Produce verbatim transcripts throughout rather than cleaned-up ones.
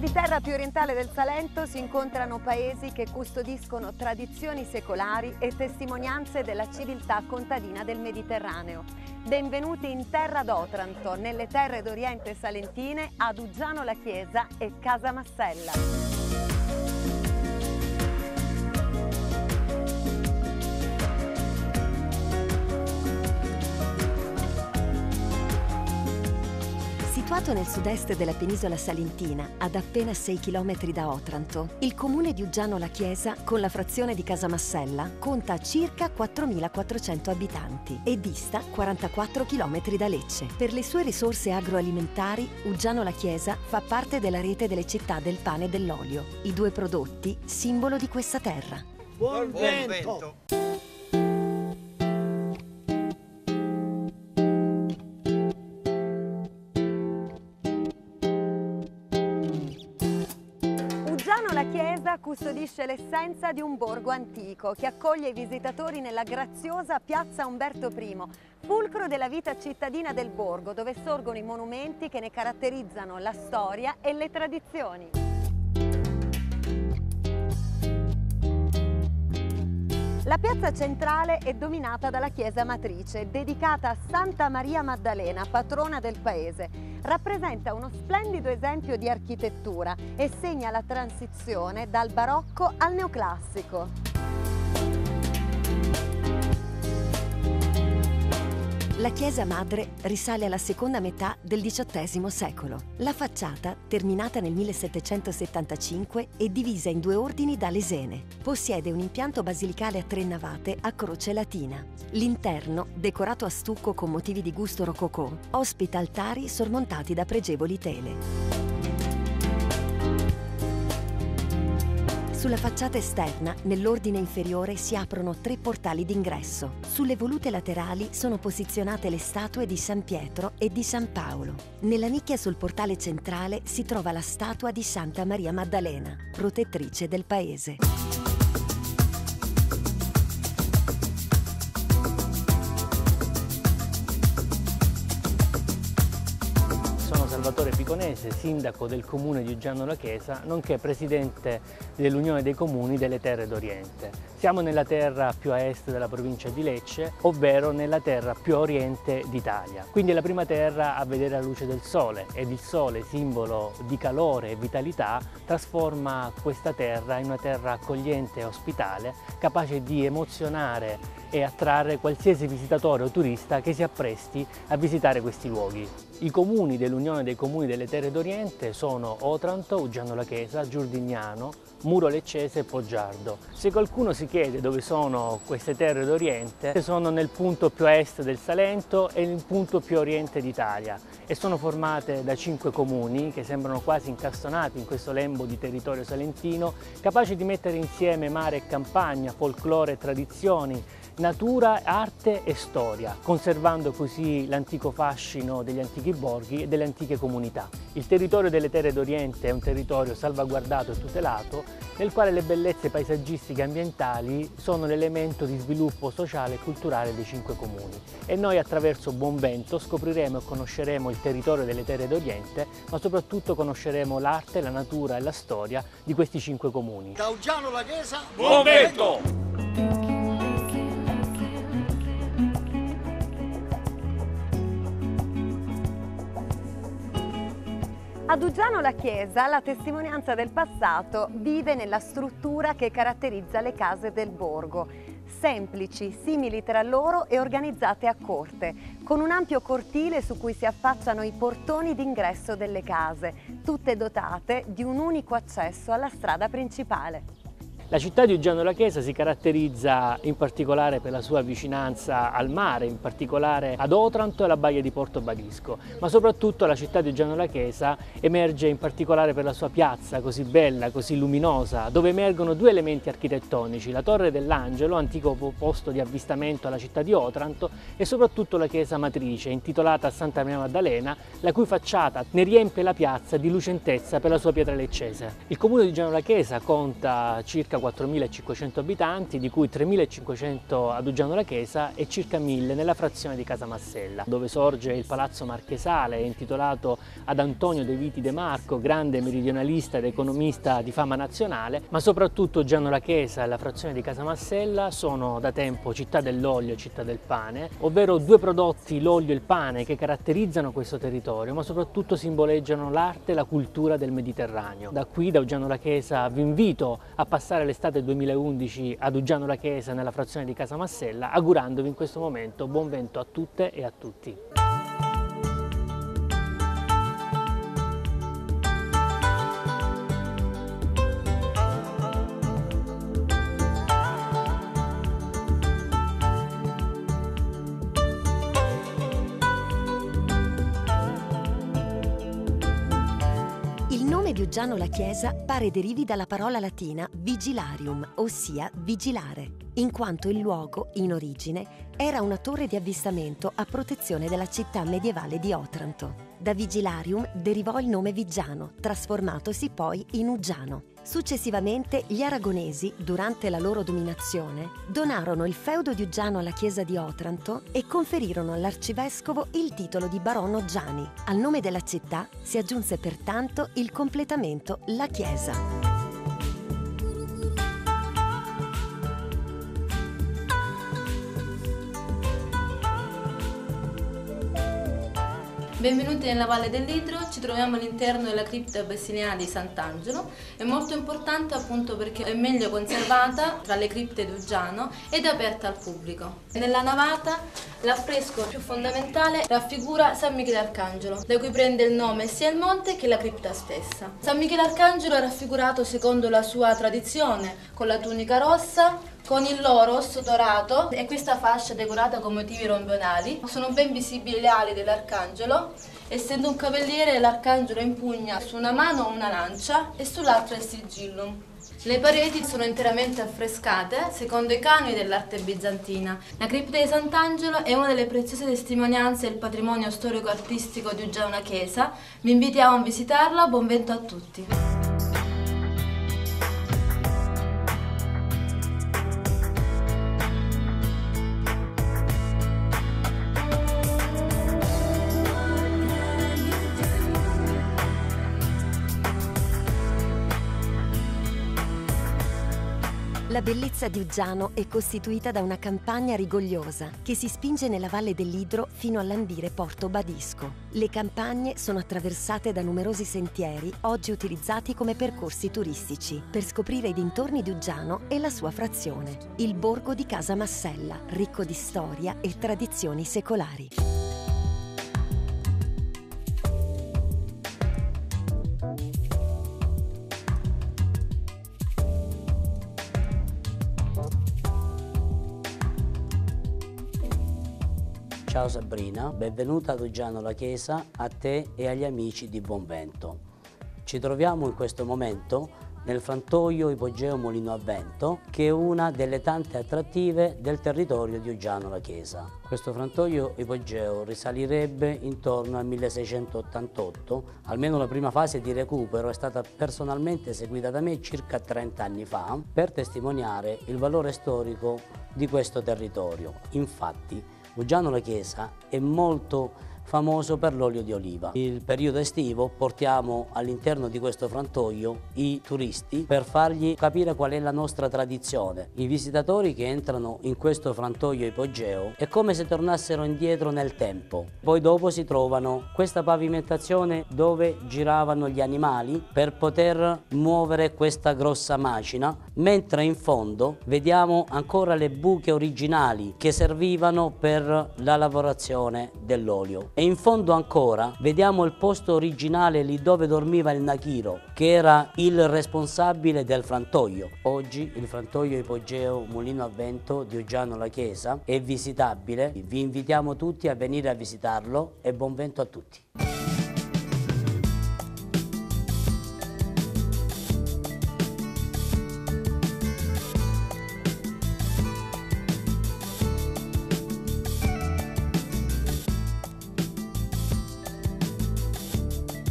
di terra più orientale del Salento si incontrano paesi che custodiscono tradizioni secolari e testimonianze della civiltà contadina del Mediterraneo. Benvenuti in Terra d'Otranto, nelle terre d'Oriente salentine, ad Uggiano la Chiesa e Casamassella. Situato nel sud-est della penisola salentina, ad appena sei chilometri da Otranto, il comune di Uggiano la Chiesa, con la frazione di Casamassella, conta circa quattromilaquattrocento abitanti e dista quarantaquattro chilometri da Lecce. Per le sue risorse agroalimentari, Uggiano la Chiesa fa parte della rete delle città del pane e dell'olio, i due prodotti simbolo di questa terra. Buon vento! Uggiano la Chiesa custodisce l'essenza di un borgo antico che accoglie i visitatori nella graziosa piazza Umberto primo, fulcro della vita cittadina del borgo, dove sorgono i monumenti che ne caratterizzano la storia e le tradizioni. La piazza centrale è dominata dalla chiesa matrice, dedicata a Santa Maria Maddalena, patrona del paese. Rappresenta uno splendido esempio di architettura e segna la transizione dal barocco al neoclassico. La chiesa madre risale alla seconda metà del diciottesimo secolo. La facciata, terminata nel millesettecentosettantacinque, è divisa in due ordini da lesene. Possiede un impianto basilicale a tre navate a croce latina. L'interno, decorato a stucco con motivi di gusto rococò, ospita altari sormontati da pregevoli tele. Sulla facciata esterna, nell'ordine inferiore, si aprono tre portali d'ingresso. Sulle volute laterali sono posizionate le statue di San Pietro e di San Paolo. Nella nicchia sul portale centrale si trova la statua di Santa Maria Maddalena, protettrice del paese. Salvatore Piconese, sindaco del comune di Uggiano la Chiesa, nonché presidente dell'Unione dei Comuni delle Terre d'Oriente. Siamo nella terra più a est della provincia di Lecce, ovvero nella terra più a oriente d'Italia. Quindi è la prima terra a vedere la luce del sole ed il sole, simbolo di calore e vitalità, trasforma questa terra in una terra accogliente e ospitale, capace di emozionare e attrarre qualsiasi visitatore o turista che si appresti a visitare questi luoghi. I comuni dell'Unione dei Comuni delle Terre d'Oriente sono Otranto, Uggiano la Chiesa, Giurdignano, Muro Leccese e Poggiardo. Se qualcuno si chiede dove sono queste terre d'Oriente, sono nel punto più a est del Salento e nel punto più a oriente d'Italia e sono formate da cinque comuni che sembrano quasi incastonati in questo lembo di territorio salentino, capaci di mettere insieme mare e campagna, folklore e tradizioni, natura, arte e storia, conservando così l'antico fascino degli antichi borghi e delle antiche comunità. Il territorio delle Terre d'Oriente è un territorio salvaguardato e tutelato, nel quale le bellezze paesaggistiche e ambientali sono l'elemento di sviluppo sociale e culturale dei cinque comuni. E noi attraverso Buon Vento scopriremo e conosceremo il territorio delle Terre d'Oriente, ma soprattutto conosceremo l'arte, la natura e la storia di questi cinque comuni. Da Uggiano la Chiesa, Buon Vento! Ad Uggiano la Chiesa la testimonianza del passato vive nella struttura che caratterizza le case del borgo, semplici, simili tra loro e organizzate a corte, con un ampio cortile su cui si affacciano i portoni d'ingresso delle case, tutte dotate di un unico accesso alla strada principale. La città di Uggiano la Chiesa si caratterizza in particolare per la sua vicinanza al mare, in particolare ad Otranto e alla baia di Porto Badisco, ma soprattutto la città di Uggiano la Chiesa emerge in particolare per la sua piazza così bella, così luminosa, dove emergono due elementi architettonici, la Torre dell'Angelo, antico posto di avvistamento alla città di Otranto, e soprattutto la chiesa matrice, intitolata a Santa Maria Maddalena, la cui facciata ne riempie la piazza di lucentezza per la sua pietra leccese. Il comune di Uggiano la Chiesa conta circa quattromilacinquecento abitanti, di cui tremilacinquecento ad Uggiano la Chiesa e circa mille nella frazione di Casamassella, dove sorge il Palazzo Marchesale, intitolato ad Antonio De Viti De Marco, grande meridionalista ed economista di fama nazionale, ma soprattutto Uggiano la Chiesa e la frazione di Casamassella sono da tempo città dell'olio e città del pane, ovvero due prodotti, l'olio e il pane, che caratterizzano questo territorio, ma soprattutto simboleggiano l'arte e la cultura del Mediterraneo. Da qui, da Uggiano la Chiesa, vi invito a passare l'estate duemilaundici ad Uggiano la Chiesa nella frazione di Casamassella, augurandovi in questo momento buon vento a tutte e a tutti. Di Uggiano la Chiesa pare derivi dalla parola latina vigilarium, ossia vigilare, in quanto il luogo, in origine, era una torre di avvistamento a protezione della città medievale di Otranto. Da vigilarium derivò il nome Viggiano, trasformatosi poi in Uggiano. Successivamente gli aragonesi, durante la loro dominazione, donarono il feudo di Uggiano alla chiesa di Otranto e conferirono all'arcivescovo il titolo di barono Giani. Al nome della città si aggiunse pertanto il completamento la chiesa. Benvenuti nella Valle dell'Idro, ci troviamo all'interno della cripta basiliana di Sant'Angelo. È molto importante appunto perché è meglio conservata tra le cripte di Uggiano ed è aperta al pubblico. Nella navata l'affresco più fondamentale raffigura San Michele Arcangelo, da cui prende il nome sia il monte che la cripta stessa. San Michele Arcangelo è raffigurato secondo la sua tradizione, con la tunica rossa, con il loro rosso dorato e questa fascia decorata con motivi rombonali. Sono ben visibili le ali dell'arcangelo. Essendo un cavaliere, l'arcangelo impugna su una mano una lancia e sull'altra il sigillum. Le pareti sono interamente affrescate secondo i canoni dell'arte bizantina. La cripta di Sant'Angelo è una delle preziose testimonianze del patrimonio storico-artistico di Uggiano la Chiesa. Vi invitiamo a visitarla, buon vento a tutti! La bellezza di Uggiano è costituita da una campagna rigogliosa che si spinge nella Valle dell'Idro fino a lambire Porto Badisco. Le campagne sono attraversate da numerosi sentieri, oggi utilizzati come percorsi turistici, per scoprire i dintorni di Uggiano e la sua frazione, il borgo di Casamassella, ricco di storia e tradizioni secolari. Ciao Sabrina, benvenuta ad Uggiano la Chiesa, a te e agli amici di Buonvento. Ci troviamo in questo momento nel frantoio Ipogeo Molino a Vento, che è una delle tante attrattive del territorio di Uggiano la Chiesa. Questo frantoio Ipogeo risalirebbe intorno al milleseicentottantotto, almeno la prima fase di recupero è stata personalmente eseguita da me circa trenta anni fa, per testimoniare il valore storico di questo territorio. Infatti, Uggiano la Chiesa è molto famoso per l'olio di oliva. Il periodo estivo portiamo all'interno di questo frantoio i turisti per fargli capire qual è la nostra tradizione. I visitatori che entrano in questo frantoio ipogeo è come se tornassero indietro nel tempo. Poi dopo si trovano questa pavimentazione dove giravano gli animali per poter muovere questa grossa macina, mentre in fondo vediamo ancora le buche originali che servivano per la lavorazione dell'olio. E in fondo ancora vediamo il posto originale lì dove dormiva il Nachiro, che era il responsabile del frantoio. Oggi il frantoio Ipogeo Molino a Vento di Uggiano la Chiesa è visitabile. Vi invitiamo tutti a venire a visitarlo e buon vento a tutti.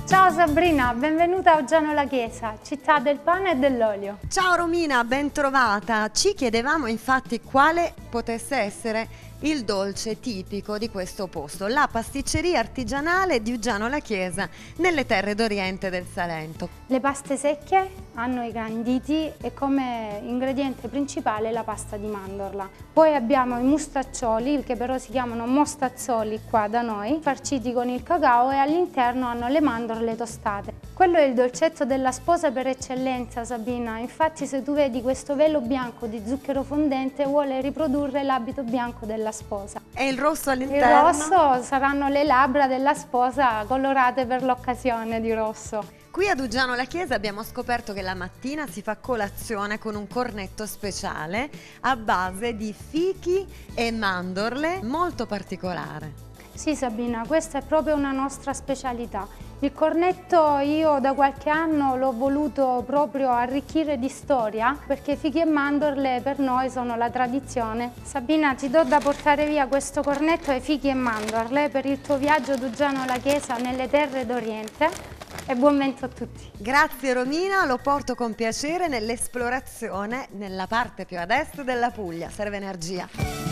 Ciao Sabrina, benvenuta a Oggiano la Chiesa, città del pane e dell'olio. Ciao Romina, ben trovata. Ci chiedevamo infatti quale potesse essere il dolce tipico di questo posto, la pasticceria artigianale di Oggiano la Chiesa, nelle terre d'Oriente del Salento. Le paste secche hanno i canditi e come ingrediente principale la pasta di mandorla. Poi abbiamo i mustaccioli, che però si chiamano mostazzoli qua da noi, farciti con il cacao, e all'interno hanno le mandorle tostate. Quello è il dolcetto della sposa per eccellenza, Sabina. Infatti se tu vedi questo velo bianco di zucchero fondente vuole riprodurre l'abito bianco della sposa. E il rosso all'interno? Il rosso saranno le labbra della sposa colorate per l'occasione di rosso. Qui ad Oggiano la Chiesa abbiamo scoperto che la mattina si fa colazione con un cornetto speciale a base di fichi e mandorle, molto particolare. Sì Sabina, questa è proprio una nostra specialità. Il cornetto io da qualche anno l'ho voluto proprio arricchire di storia, perché fichi e mandorle per noi sono la tradizione. Sabina, ti do da portare via questo cornetto ai fichi e mandorle per il tuo viaggio ad Oggiano la Chiesa nelle terre d'Oriente, e buon vento a tutti. Grazie Romina, lo porto con piacere nell'esplorazione nella parte più ad est della Puglia. Serve energia.